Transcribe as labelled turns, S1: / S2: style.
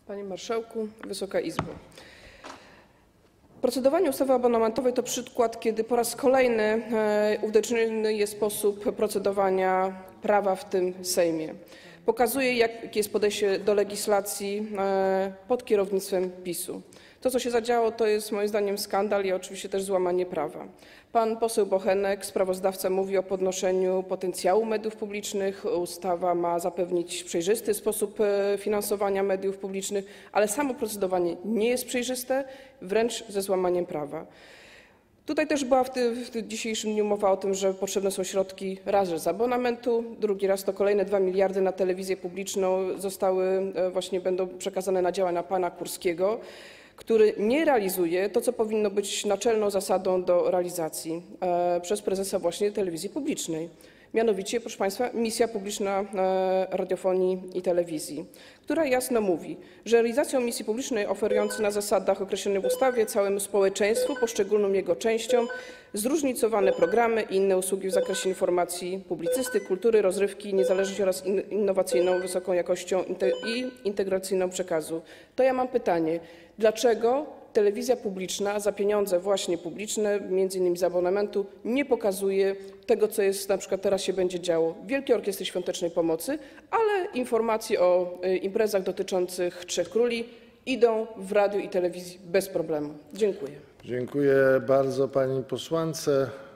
S1: Panie Marszałku, Wysoka Izbo. Procedowanie ustawy abonamentowej to przykład, kiedy po raz kolejny uwidoczniony jest sposób procedowania prawa w tym Sejmie. Pokazuje, jakie jest podejście do legislacji pod kierownictwem PiS-u. To, co się zadziało, to jest moim zdaniem skandal i oczywiście też złamanie prawa. Pan poseł Bochenek, sprawozdawca, mówi o podnoszeniu potencjału mediów publicznych. Ustawa ma zapewnić przejrzysty sposób finansowania mediów publicznych, ale samo procedowanie nie jest przejrzyste, wręcz ze złamaniem prawa. Tutaj też była w dzisiejszym dniu mowa o tym, że potrzebne są środki raz z abonamentu, drugi raz to kolejne 2 miliardy na telewizję publiczną będą przekazane na działania pana Kurskiego, który nie realizuje to, co powinno być naczelną zasadą do realizacji przez prezesa właśnie telewizji publicznej. Mianowicie, proszę Państwa, misja publiczna radiofonii i telewizji, która jasno mówi, że realizacją misji publicznej oferującej na zasadach określonych w ustawie całemu społeczeństwu, poszczególnym jego częściom, zróżnicowane programy i inne usługi w zakresie informacji, publicystyki, kultury, rozrywki, niezależności oraz innowacyjną, wysoką jakością i integracyjną przekazu. To ja mam pytanie, dlaczego telewizja publiczna za pieniądze właśnie publiczne, m.in. z abonamentu, nie pokazuje tego, co jest na przykład teraz się będzie działo. Wielkie Orkiestry Świątecznej Pomocy, ale informacje o imprezach dotyczących Trzech Króli idą w radiu i telewizji bez problemu. Dziękuję.
S2: Dziękuję bardzo pani posłance.